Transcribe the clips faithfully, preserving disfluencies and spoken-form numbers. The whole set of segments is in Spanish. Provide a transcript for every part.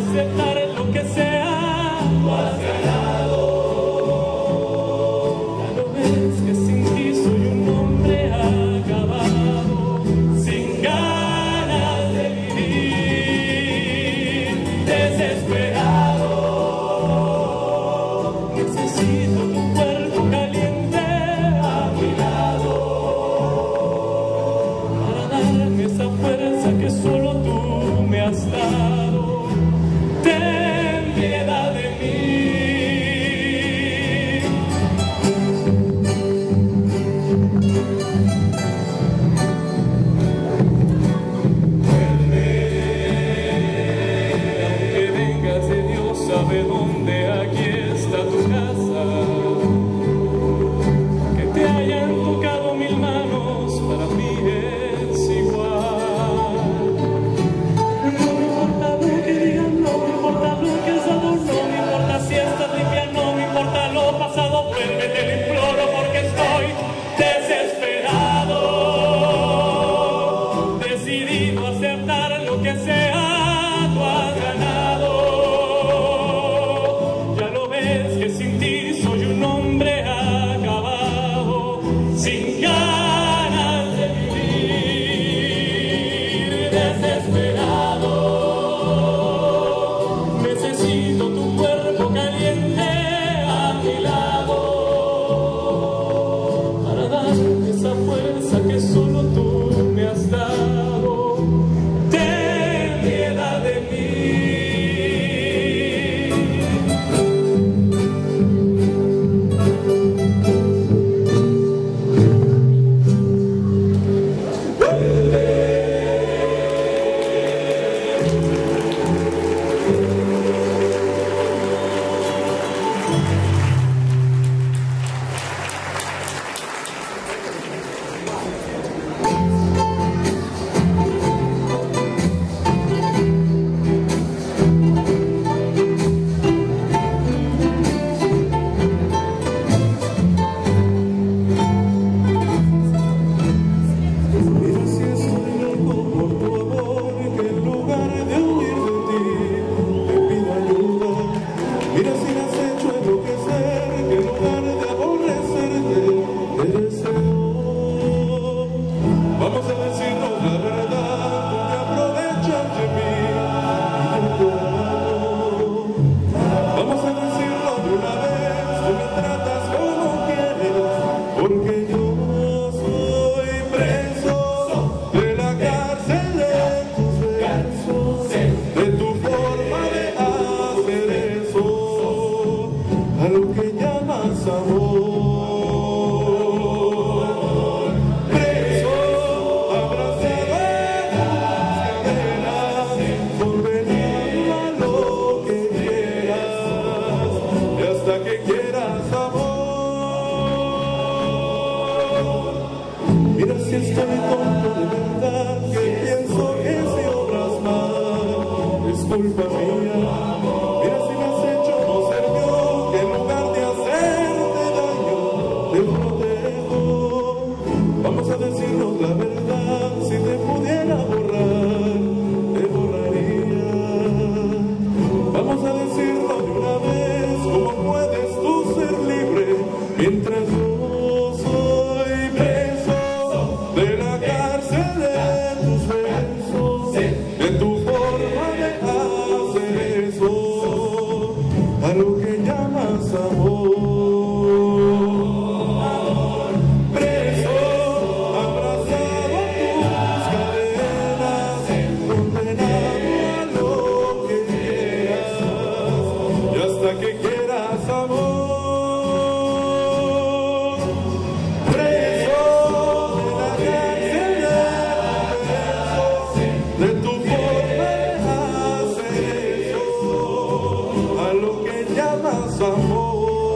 aceptar lo que sea, tú has ganado. Ya lo ves que sin ti soy un hombre acabado, sin ganas de vivir, desesperado. Necesito tu cuerpo caliente a mi lado para darme esa fuerza que solo tú me has dado. Ten piedad de mí. Vuelve, aunque vengas de Dios sabe dónde, aquí está tu casa. Que te hayan tocado mil manos, para mí es igual. No me importa lo que digan, no me importa lo que has dado, no me importa si estás limpia, no me importa lo pasado. Vuelve, te lo imploro porque estoy desesperado, decidido a aceptar lo que sea, tú has ganado. Ya lo ves que sin ti soy un hombre acabado, sin ganas de vivir, desesperado. Necesito tu cuerpo caliente a mi lado para darme esa fuerza que solo tú me has dado. Ten piedad de mí. Mira si estoy loco por tu amor, que en lugar de huir de ti te pido ayuda. Mira si me has hecho enloquecer, que en lugar de aborrecerte te deseo. Vamos a decirnos la verdad, tú te aprovechas de mí y yo te amo. Vamos a decirlo de una vez, tú me tratas como quieres, porque yo soy preso de la cárcel de tus besos, de tu forma de hacer eso, a lo que llamas amor. Preso, abrazado en tus cadenas, condenado a lo que quieras, y hasta que quieras amor. Mira si estoy tonto de verdad, que pienso que si obras mal es culpa mía. Mira si me has hecho no ser yo, que en lugar de hacerte daño te protejo. Vamos a decirnos la verdad, si te pudiera borrar, te borraría. Vamos a decirlo de una vez, ¿cómo puedes tú ser libre mientras yo soy preso de la cárcel de tus besos, de tu forma de hacer eso, a lo que llamas amor? Preso, abrazado a tus cadenas, condenado a lo que quieras, y hasta que quieras amor. Preso de la cárcel de tus besos, de tu forma de hacer eso, a lo que llamas amor.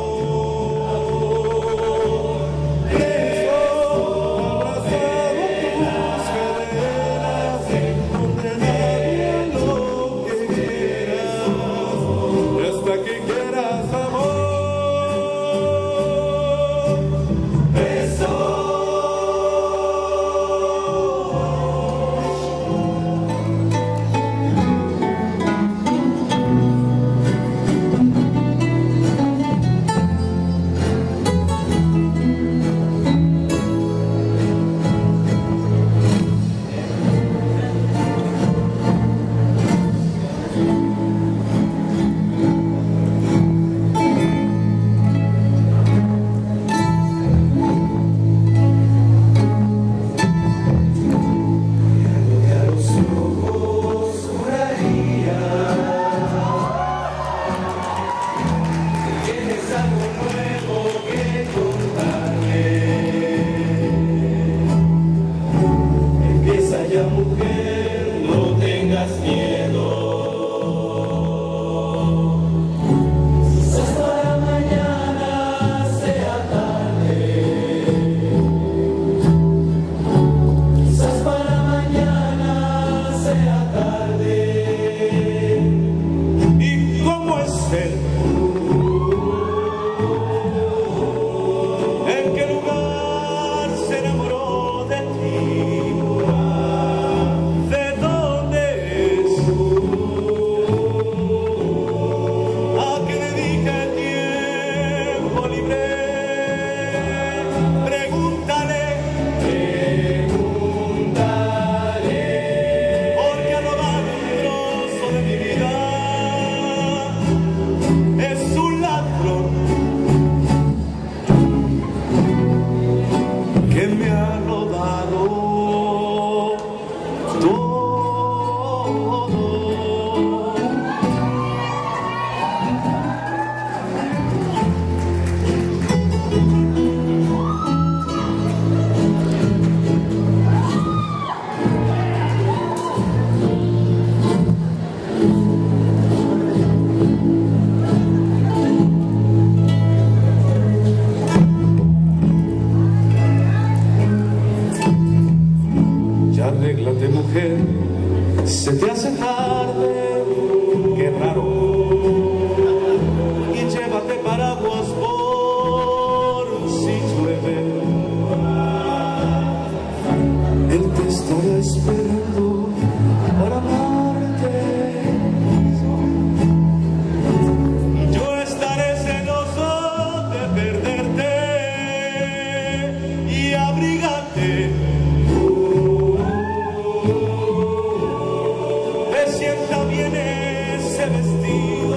destino.